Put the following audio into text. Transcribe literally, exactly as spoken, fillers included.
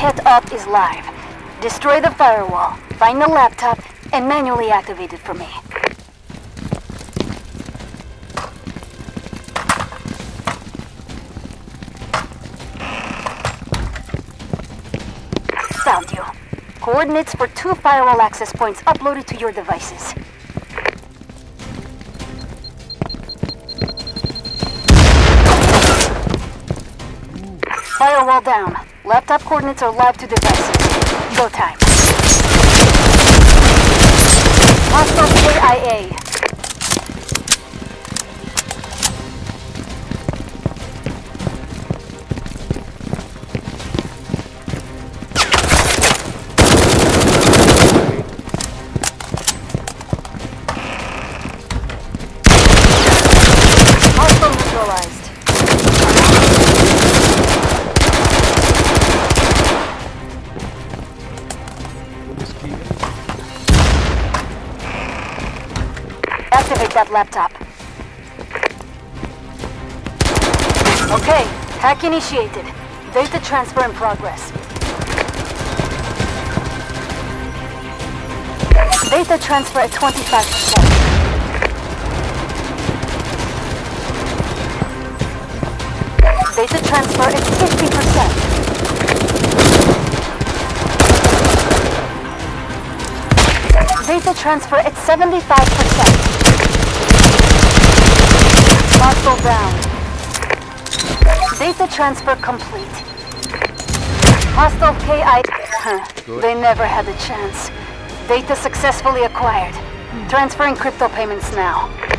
Kit Up is live. Destroy the firewall, find the laptop, and manually activate it for me. Found you. Coordinates for two firewall access points uploaded to your devices. Firewall down. Laptop coordinates are live to devices. Go time. Hostile K I A. Hostile neutralized. Activate that laptop. Okay, hack initiated. Data transfer in progress. Data transfer at twenty-five percent. Data transfer at fifty percent. Data transfer at seventy-five percent. Hostile down. Data transfer complete. Hostile K I... Huh. They never had a chance. Data successfully acquired. Transferring crypto payments now.